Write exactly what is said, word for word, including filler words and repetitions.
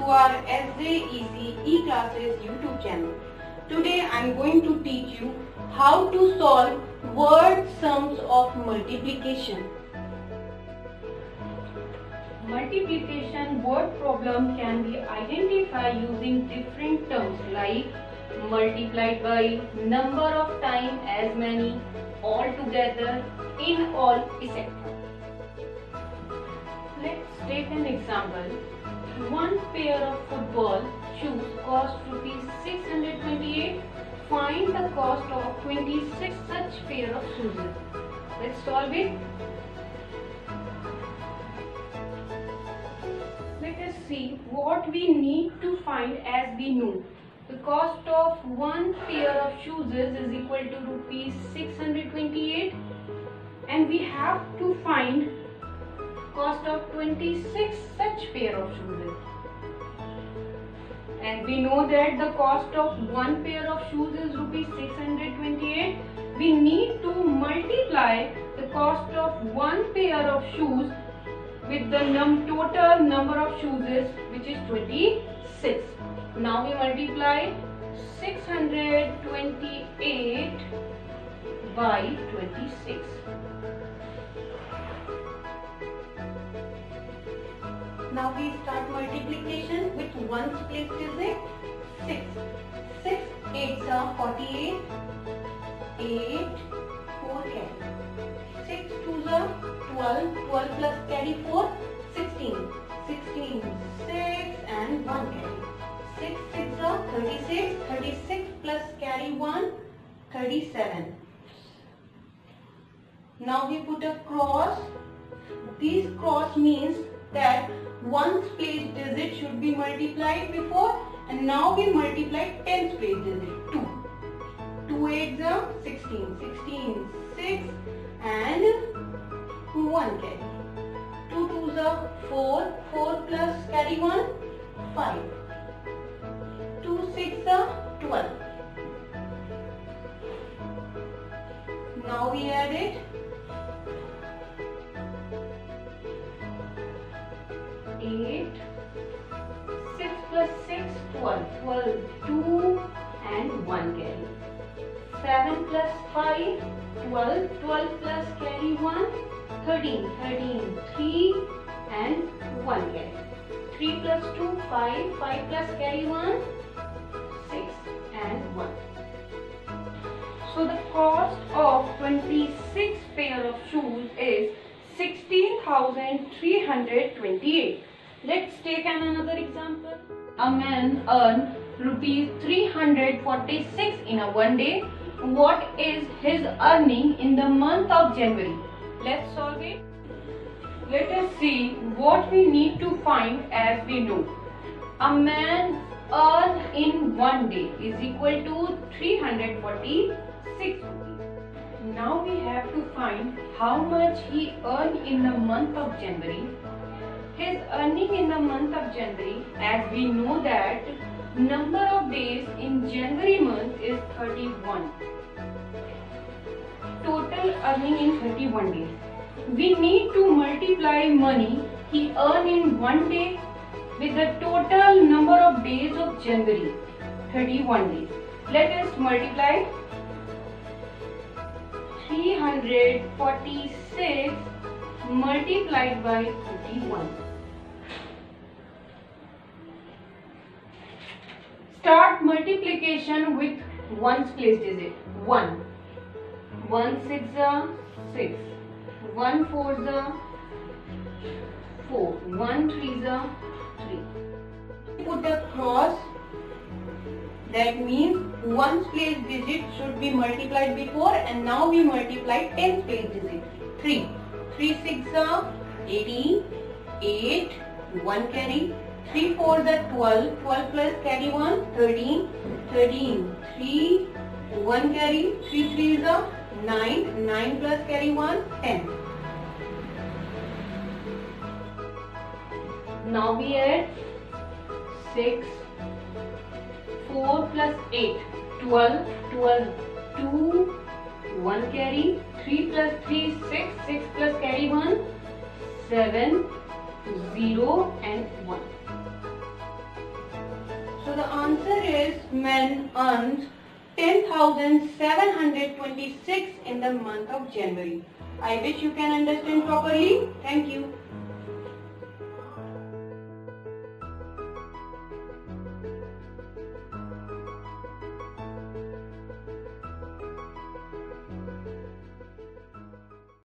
our S J E C E-Classes YouTube channel. Today I am going to teach you how to solve word sums of multiplication. Multiplication word problem can be identified using different terms like multiplied by, number of times as many, all together, in all, et cetera. Let's take an example. One pair of football shoes cost rupees six hundred twenty-eight. Find the cost of twenty-six such pair of shoes. Let's solve it. Let us see what we need to find. As we know, the cost of one pair of shoes is equal to rupees six hundred twenty-eight, and we have to find cost of twenty-six such pair of shoes. And we know that the cost of one pair of shoes is rupees six hundred twenty-eight. We need to multiply the cost of one pair of shoes with the num total number of shoes, which is twenty-six. Now we multiply six hundred twenty-eight by twenty-six. Now we start multiplication with ones place digit six. six eights are forty-eight. eight, four carry. six twos are twelve. twelve plus carry four, sixteen. sixteen, six and one carry. six six are thirty-six. thirty-six plus carry one, thirty-seven. Now we put a cross. This cross means that ones place digit should be multiplied before, and now we multiply tens place digit two. two eights are sixteen. sixteen, six and one carry. two twos are four. four plus carry one, five. two six are twelve. Now we add it. eight, six plus six, twelve, twelve, two and one carry. seven plus five, twelve, twelve plus carry one, thirteen, thirteen, three and one carry. three plus two, five, five plus carry one, six and one. So the cost of twenty-six pair of shoes is sixteen thousand three hundred twenty-eight. Let's take an another example. A man earned rupees three hundred forty-six in a one day. What is his earning in the month of January? Let's solve it. Let us see what we need to find. As we know, a man earned in one day is equal to three hundred forty-six. Now we have to find how much he earned in the month of January. His earning in the month of January, as we know that number of days in January month is thirty-one. Total earning in thirty-one days. We need to multiply money he earned in one day with the total number of days of January, thirty-one days. Let us multiply three hundred forty-six multiplied by thirty-one. Start multiplication with ones place digit. one. one six are six. one four are four. one three are three. Put a cross. That means ones place digit should be multiplied before, and now we multiply tens place digit. three. three six are eighteen. eight. one carry. three four are twelve. twelve plus carry one, thirteen. thirteen. three. one carry. three threes are nine. nine plus carry one, ten. Now we add six. four plus eight, twelve. twelve, two, one carry. three plus three, six. six plus carry one, seven. zero and one. So the answer is men earned ten thousand seven hundred twenty-six in the month of January. I wish you can understand properly. Thank you.